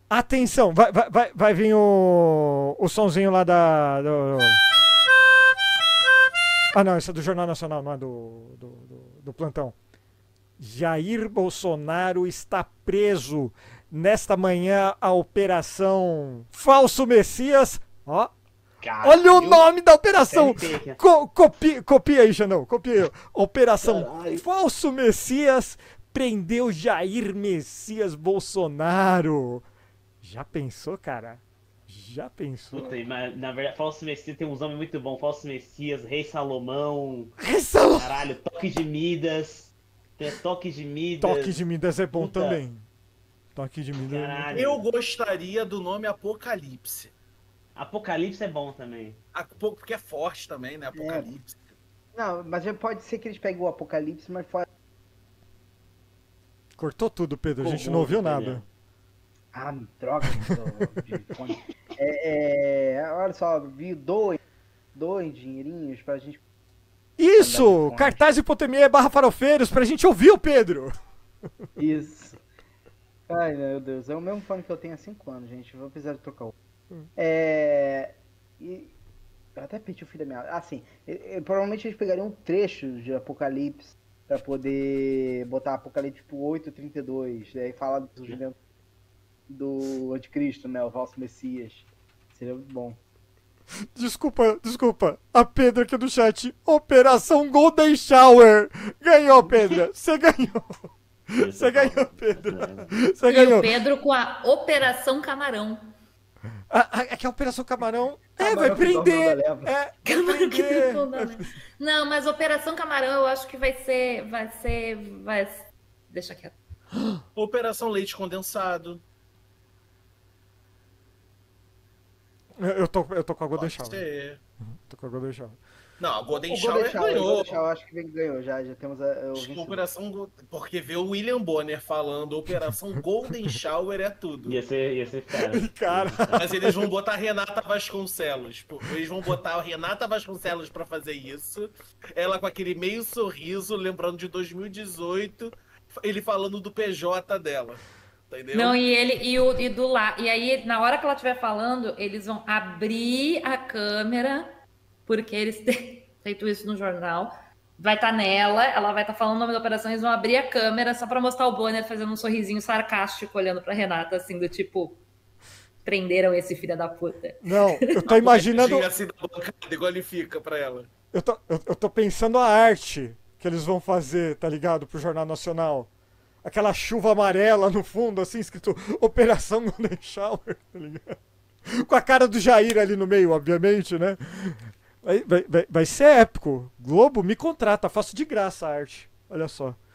Atenção, vai vir o sonzinho lá Ah, não, esse é do Jornal Nacional, não é do plantão. Jair Bolsonaro está preso. Nesta manhã, a operação Falso Messias. Ó, Cara, olha o viu? nome da operação. CLT aqui. Copia aí, Xandão. Copia aí. Operação Caralho. Falso Messias prendeu Jair Messias Bolsonaro. Já pensou, cara? Já pensou? Puta, mas na verdade, Falso Messias tem uns nomes muito bons. Falso Messias, Rei Salomão, Essa... caralho, Toque de Midas. Tem Toque de Midas. Toque de Midas é bom Puta. também. Toque de Midas é Caralho. Eu gostaria do nome Apocalipse. Apocalipse é bom também. Porque é forte também, né? Apocalipse. Não, mas pode ser que eles peguem o Apocalipse, mas fora. Cortou tudo, Pedro. A gente Ficou não bom, ouviu entendeu? nada. Ah, droga de fone. Olha só, vi dois dinheirinhos pra gente. Isso! Cartaz hipotemia barra farofeiros pra gente ouvir o Pedro. Isso. Ai, meu Deus. É o mesmo fone que eu tenho há 5 anos, gente. Vou precisar de trocar o. E eu até perdi o fio da minha. Assim, provavelmente eles pegariam um trecho de Apocalipse pra poder botar Apocalipse tipo 8:32. Aí falar do surgimento do Anticristo, né? O falso Messias. Seria muito bom. Desculpa. A Pedro aqui do chat. Operação Golden Shower. Ganhou, Pedro. Você ganhou. Você ganhou, Pedro. Você E ganhou. o Pedro com a Operação Camarão. É que a Operação Camarão. Camarão Vai que prender. dorme na leva. Vai Camarão que prender. não dá, né? Não, mas Operação Camarão eu acho que vai ser. Deixa quieto. Operação Leite Condensado. Eu tô com a Golden Pode Shower. ser. Tô com a Golden Shower. Não, a Golden O Shower Golden Shower, ganhou. Golden Shower, acho que ganhou já temos o vencedor. Porque ver o William Bonner falando Operação Golden Shower é tudo. Ia ser fera. Cara. Mas eles vão botar a Renata Vasconcelos. Eles vão botar a Renata Vasconcelos pra fazer isso. Ela com aquele meio sorriso, lembrando de 2018, ele falando do PJ dela. Entendeu? Não, e aí, na hora que ela estiver falando, eles vão abrir a câmera, porque eles têm feito isso no jornal. Vai estar nela, ela vai estar falando o nome da operação, eles vão abrir a câmera só pra mostrar o Bonner fazendo um sorrisinho sarcástico, olhando pra Renata, assim, do tipo, prenderam esse filho da puta. Não, eu tô imaginando. Assim da bancada, igual ele fica pra ela. Eu tô pensando a arte que eles vão fazer, tá ligado? Pro Jornal Nacional. Aquela chuva amarela no fundo, assim, escrito Operação Golden Shower, tá ligado? Com a cara do Jair ali no meio, obviamente, né? Vai ser épico. Globo, me contrata, faço de graça a arte. Olha só.